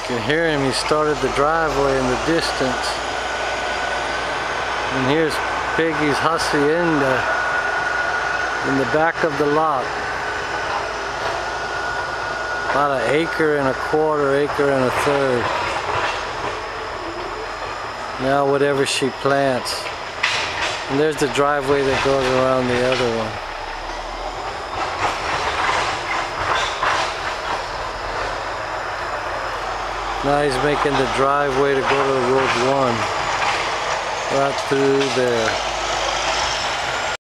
can hear him. He started the driveway in the distance. And here's Peggy's hacienda in the back of the lot. About an acre and a quarter, acre and a third. Now whatever she plants. And there's the driveway that goes around the other one. Now he's making the driveway to go to Road 1. Right through there.